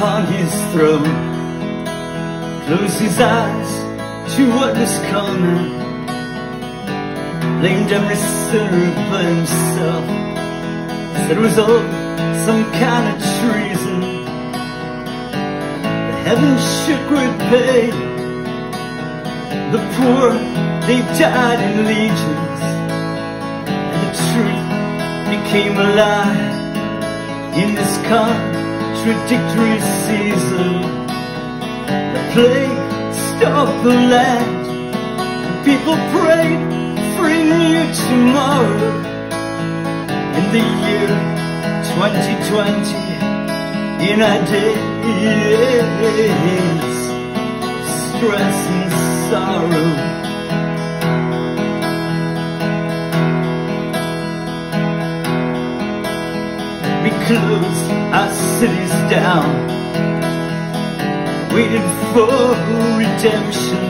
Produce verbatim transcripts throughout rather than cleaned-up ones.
upon his throne, closed his eyes to what was coming, blamed every sinner but himself, said it was all some kind of treason. The heavens shook with pain, the poor, they died in legions, and the truth became a lie in this contradictory season. The plague stalked the land, and people prayed for a new tomorrow. In the year twenty twenty, in our days, stress and sorrow, we closed our cities down, waited for redemption.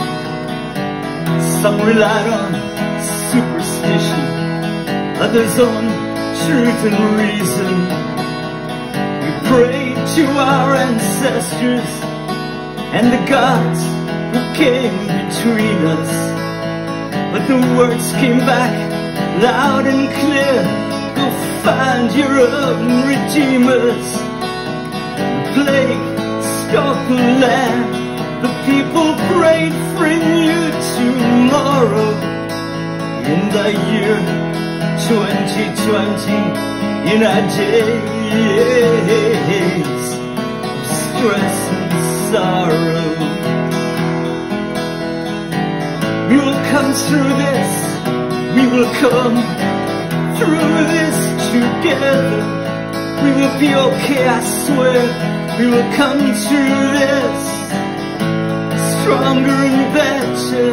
Some relied on superstition, others on truth and reason. We prayed to our ancestors and the gods who came between us, but the words came back loud and clear: go find your own redeemers. The plague stalked the land, the people prayed for a new tomorrow. In the year twenty twenty, in our days of stress and sorrow, we will come through this, we will come through this together. We will be okay, I swear. We will come through this stronger and better.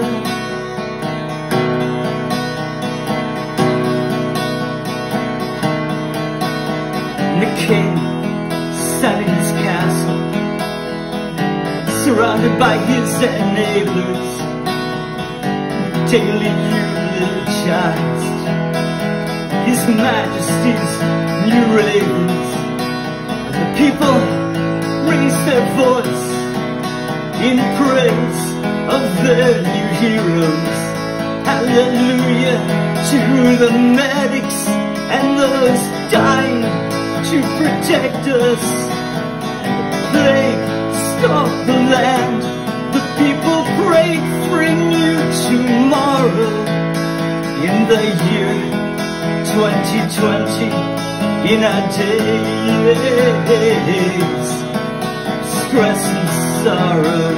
And the king sat in his castle, surrounded by his enablers, daily eulogized His Majesty's new ravens. The people raised their voice in praise of their new heroes. Hallelujah to the medics and those dying to protect us. And the plague stalked the land, the people prayed for a new tomorrow. In the year twenty twenty, in our days, stress and sorrow,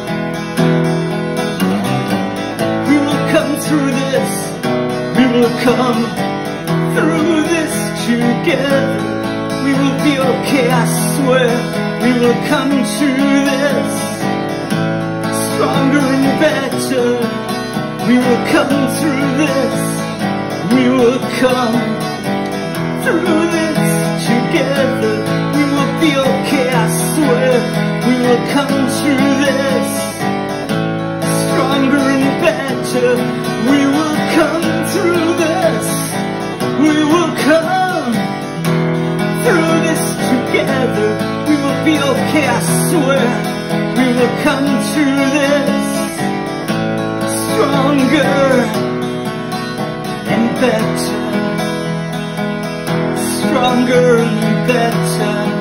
we will come through this, we will come through this together. We will be okay, I swear. We will come through this stronger and better. We will come through this, we will come through this together. We will be okay, I swear. We will come through this stronger and better. We will come through this, we will come through this together. We will be okay, I swear. We will come through this stronger and better, stronger and better.